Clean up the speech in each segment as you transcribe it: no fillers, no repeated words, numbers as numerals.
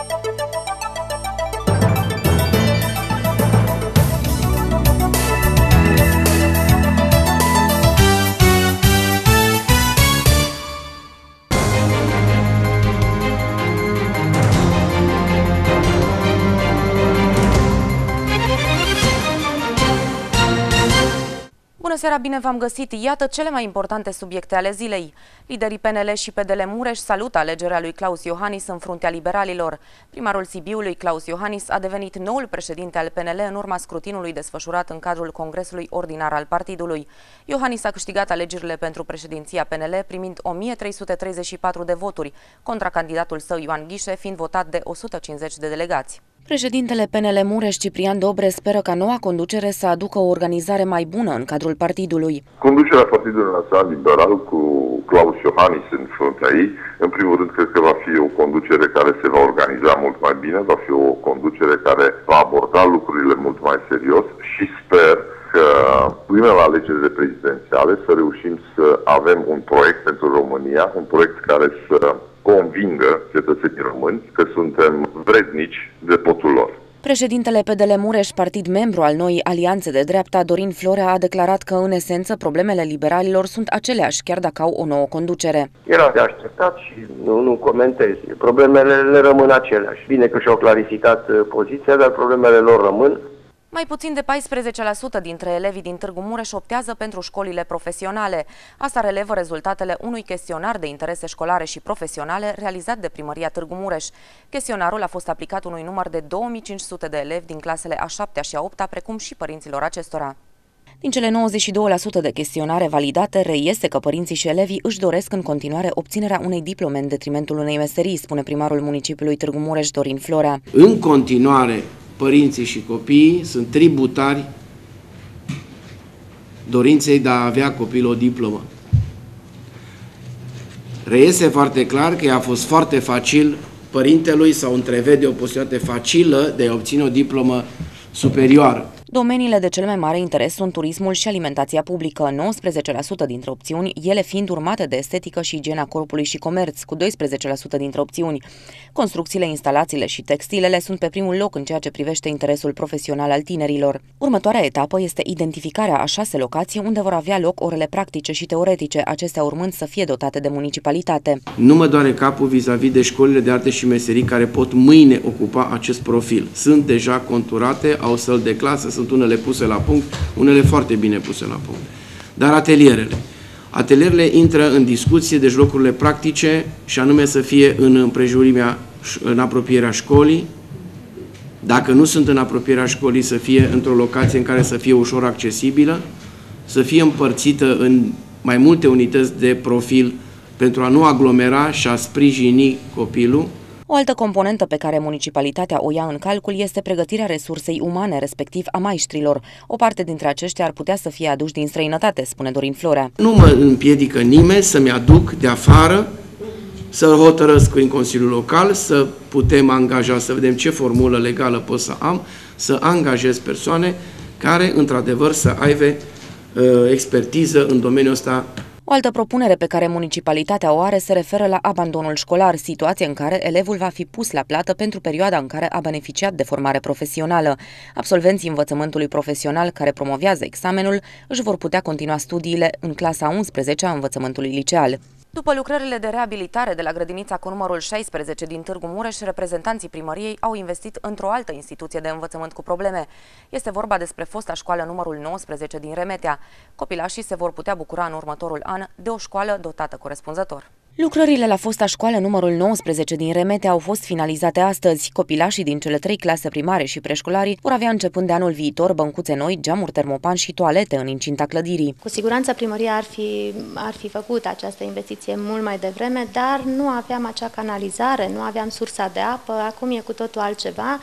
Bună seara, bine v-am găsit! Iată cele mai importante subiecte ale zilei. Liderii PNL și PDL Mureș salută alegerea lui Claus Iohannis în fruntea liberalilor. Primarul Sibiului, Claus Iohannis, a devenit noul președinte al PNL în urma scrutinului desfășurat în cadrul Congresului Ordinar al partidului. Iohannis a câștigat alegerile pentru președinția PNL primind 1334 de voturi, contra candidatul său Ioan Ghișe fiind votat de 150 de delegați. Președintele PNL Mureș, Ciprian Dobre, speră ca noua conducere să aducă o organizare mai bună în cadrul partidului. Conducerea Partidului Național Liberal cu Claus Iohannis în fruntea ei, în primul rând, cred că va fi o conducere care se va organiza mult mai bine, va fi o conducere care va aborda lucrurile mult mai serios și sper că până la alegerile prezidențiale să reușim să avem un proiect pentru România, un proiect care să convingă cetățenii români că suntem vrednici de potul lor. Președintele PDL Mureș, partid membru al noii alianțe de dreapta, Dorin Florea, a declarat că, în esență, problemele liberalilor sunt aceleași, chiar dacă au o nouă conducere. Era de așteptat și nu comentez. Problemele le rămân aceleași. Bine că și-au clarificat poziția, dar problemele lor rămân. Mai puțin de 14% dintre elevii din Târgu Mureș optează pentru școlile profesionale. Asta relevă rezultatele unui chestionar de interese școlare și profesionale realizat de Primăria Târgu Mureș. Chestionarul a fost aplicat unui număr de 2500 de elevi din clasele a 7-a și a 8-a, precum și părinților acestora. Din cele 92% de chestionare validate, reiese că părinții și elevii își doresc în continuare obținerea unei diplome în detrimentul unei meserii, spune primarul municipiului Târgu Mureș, Dorin Florea. În continuare, părinții și copiii sunt tributari dorinței de a avea copil o diplomă. Reiese foarte clar că a fost foarte facil părintelui sau întrevede o posibilitate facilă de a obține o diplomă superioară. Domeniile de cel mai mare interes sunt turismul și alimentația publică, 19% dintre opțiuni, ele fiind urmate de estetică și igiena corpului și comerț, cu 12% dintre opțiuni. Construcțiile, instalațiile și textilele sunt pe primul loc în ceea ce privește interesul profesional al tinerilor. Următoarea etapă este identificarea a 6 locații unde vor avea loc orele practice și teoretice, acestea urmând să fie dotate de municipalitate. Nu mă doare capul vis-a-vis de școlile de arte și meserii care pot mâine ocupa acest profil. Sunt deja conturate, au săli de clasă, sunt unele puse la punct, unele foarte bine puse la punct. Dar atelierele intră în discuție, deci locurile practice, și anume să fie în împrejurimea, în apropierea școlii. Dacă nu sunt în apropierea școlii, să fie într-o locație în care să fie ușor accesibilă, să fie împărțită în mai multe unități de profil pentru a nu aglomera și a sprijini copilul. O altă componentă pe care municipalitatea o ia în calcul este pregătirea resursei umane, respectiv a maestrilor. O parte dintre aceștia ar putea să fie aduși din străinătate, spune Dorin Florea. Nu mă împiedică nimeni să-mi aduc de afară, să hotărăsc în Consiliul Local, să putem angaja, să vedem ce formulă legală pot să am, să angajez persoane care, într-adevăr, să aibă expertiză în domeniul ăsta. O altă propunere pe care municipalitatea o are se referă la abandonul școlar, situație în care elevul va fi pus la plată pentru perioada în care a beneficiat de formare profesională. Absolvenții învățământului profesional care promovează examenul își vor putea continua studiile în clasa 11 a învățământului liceal. După lucrările de reabilitare de la grădinița cu numărul 16 din Târgu Mureș, reprezentanții primăriei au investit într-o altă instituție de învățământ cu probleme. Este vorba despre fosta școală numărul 19 din Remetea. Copilașii se vor putea bucura în următorul an de o școală dotată corespunzător. Lucrările la fosta școală numărul 19 din Remetea au fost finalizate astăzi. Copilașii din cele 3 clase primare și preșcolarii vor avea începând de anul viitor băncuțe noi, geamuri termopan și toalete în incinta clădirii. Cu siguranță primăria ar fi făcut această investiție mult mai devreme, dar nu aveam acea canalizare, nu aveam sursa de apă, acum e cu totul altceva.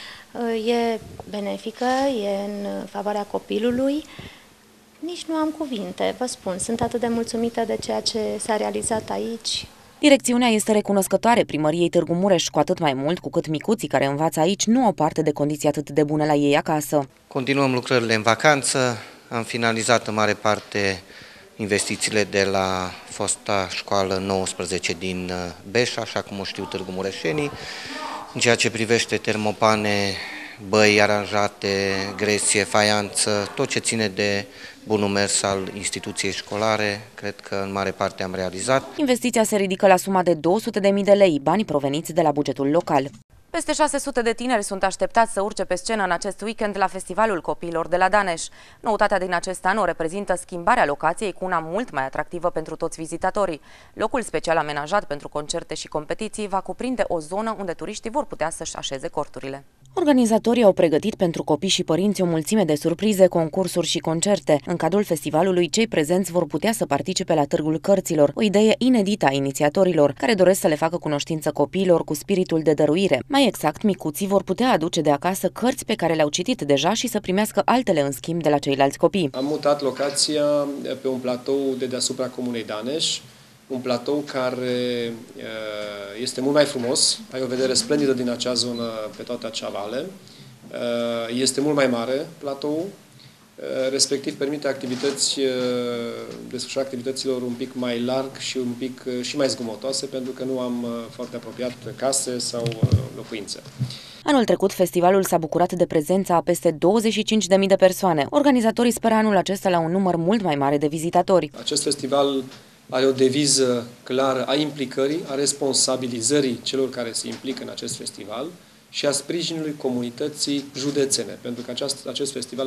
E benefică, e în favoarea copilului. Nici nu am cuvinte, vă spun, sunt atât de mulțumită de ceea ce s-a realizat aici. Direcțiunea este recunoscătoare primăriei Târgu Mureș, cu atât mai mult cu cât micuții care învață aici nu au parte de condiții atât de bune la ei acasă. Continuăm lucrările în vacanță, am finalizat în mare parte investițiile de la fosta școală 19 din Beș, așa cum o știu târgu mureșenii. În ceea ce privește termopane, băi aranjate, gresie, faianță, tot ce ține de bunul mers al instituției școlare, cred că în mare parte am realizat. Investiția se ridică la suma de 200.000 de lei, bani proveniți de la bugetul local. Peste 600 de tineri sunt așteptați să urce pe scenă în acest weekend la Festivalul Copiilor de la Daneș. Noutatea din acest an o reprezintă schimbarea locației cu una mult mai atractivă pentru toți vizitatorii. Locul special amenajat pentru concerte și competiții va cuprinde o zonă unde turiștii vor putea să-și așeze corturile. Organizatorii au pregătit pentru copii și părinți o mulțime de surprize, concursuri și concerte. În cadrul festivalului, cei prezenți vor putea să participe la Târgul Cărților, o idee inedită a inițiatorilor, care doresc să le facă cunoștință copiilor cu spiritul de dăruire. Mai exact, micuții vor putea aduce de acasă cărți pe care le-au citit deja și să primească altele în schimb de la ceilalți copii. Am mutat locația pe un platou de deasupra Comunei Daneș, un platou care este mult mai frumos, ai o vedere splendidă din acea zonă pe toată acea vale, este mult mai mare platou, respectiv permite desfășurarea activităților un pic mai larg și un pic și mai zgomotoase, pentru că nu am foarte apropiat case sau locuințe. Anul trecut, festivalul s-a bucurat de prezența a peste 25.000 de persoane. Organizatorii speră anul acesta la un număr mult mai mare de vizitatori. Acest festival are o deviză clară a implicării, a responsabilizării celor care se implică în acest festival și a sprijinului comunității județene, pentru că acest festival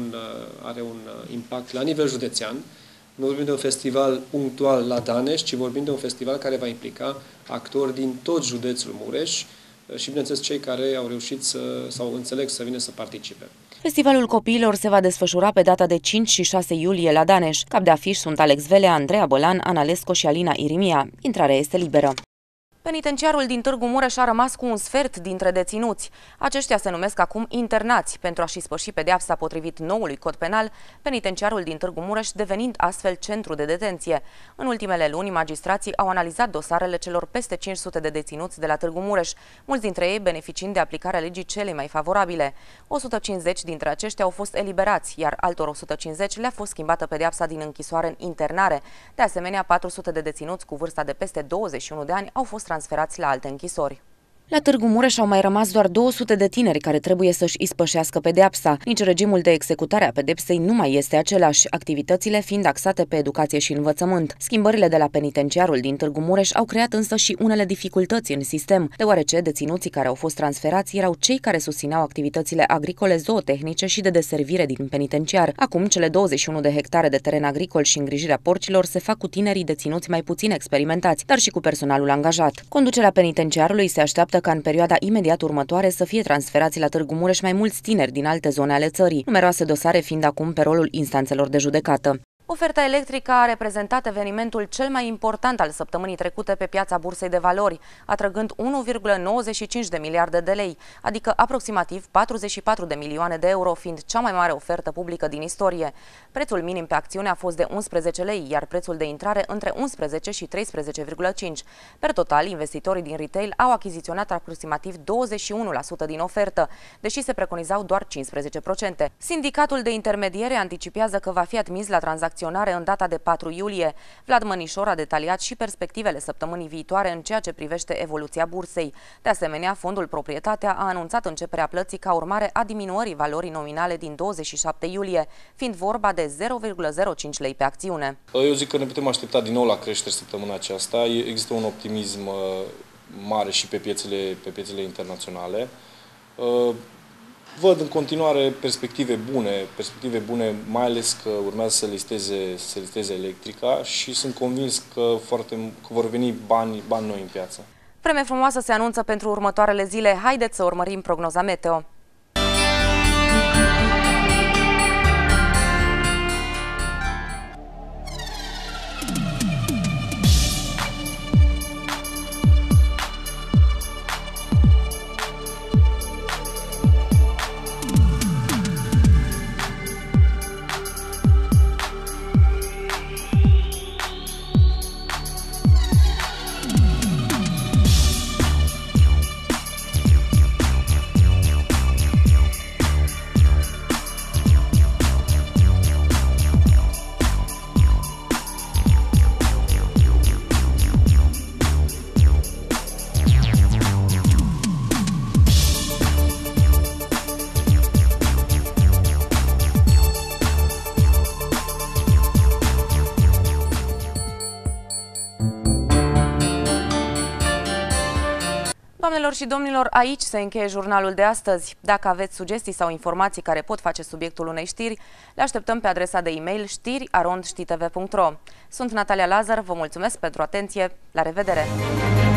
are un impact la nivel județean. Nu vorbim de un festival punctual la Daneș, ci vorbim de un festival care va implica actori din tot județul Mureș și, bineînțeles, cei care au reușit sau înțeleg să vină să participe. Festivalul copiilor se va desfășura pe data de 5 și 6 iulie la Daneș. Cap de afiș sunt Alex Velea, Andreea Bălan, Ana Lesco și Alina Irimia. Intrarea este liberă. Penitenciarul din Târgu Mureș a rămas cu un sfert dintre deținuți. Aceștia se numesc acum internați, pentru a-și ispăși pedeapsa potrivit noului cod penal, penitenciarul din Târgu Mureș devenind astfel centru de detenție. În ultimele luni, magistrații au analizat dosarele celor peste 500 de deținuți de la Târgu Mureș, mulți dintre ei beneficiind de aplicarea legii cele mai favorabile. 150 dintre aceștia au fost eliberați, iar altor 150 le-a fost schimbată pedeapsa din închisoare în internare. De asemenea, 400 de deținuți cu vârsta de peste 21 de ani au fost transferați la alte închisori. La Târgu Mureș au mai rămas doar 200 de tineri care trebuie să-și ispășească pedeapsa. Nici regimul de executare a pedepsei nu mai este același, activitățile fiind axate pe educație și învățământ. Schimbările de la penitenciarul din Târgu Mureș au creat însă și unele dificultăți în sistem, deoarece deținuții care au fost transferați erau cei care susțineau activitățile agricole, zootehnice și de deservire din penitenciar. Acum, cele 21 de hectare de teren agricol și îngrijirea porcilor se fac cu tinerii deținuți mai puțin experimentați, dar și cu personalul angajat. Conducerea penitenciarului se așteaptă ca în perioada imediat următoare să fie transferați la Târgu Mureș mai mulți tineri din alte zone ale țării, numeroase dosare fiind acum pe rolul instanțelor de judecată. Oferta electrică a reprezentat evenimentul cel mai important al săptămânii trecute pe piața Bursei de Valori, atrăgând 1,95 de miliarde de lei, adică aproximativ 44 de milioane de euro, fiind cea mai mare ofertă publică din istorie. Prețul minim pe acțiune a fost de 11 lei, iar prețul de intrare între 11 și 13,5. Per total, investitorii din retail au achiziționat aproximativ 21% din ofertă, deși se preconizau doar 15%. Sindicatul de intermediere anticipează că va fi admis la tranzacționare în data de 4 iulie. Vlad Mănișor a detaliat și perspectivele săptămânii viitoare în ceea ce privește evoluția bursei. De asemenea, Fondul Proprietatea a anunțat începerea plății ca urmare a diminuării valorii nominale din 27 iulie, fiind vorba de 0,05 lei pe acțiune. Eu zic că ne putem aștepta din nou la creșteri săptămâna aceasta. Există un optimism mare și pe piețele internaționale. Văd în continuare perspective bune, mai ales că urmează să listeze Electrica și sunt convins că vor veni bani noi în piață. Vreme frumoasă se anunță pentru următoarele zile. Haideți să urmărim prognoza meteo. Doamnelor și domnilor, aici se încheie jurnalul de astăzi. Dacă aveți sugestii sau informații care pot face subiectul unei știri, le așteptăm pe adresa de e-mail știri@știtv.ro. Sunt Natalia Lazar, vă mulțumesc pentru atenție, la revedere!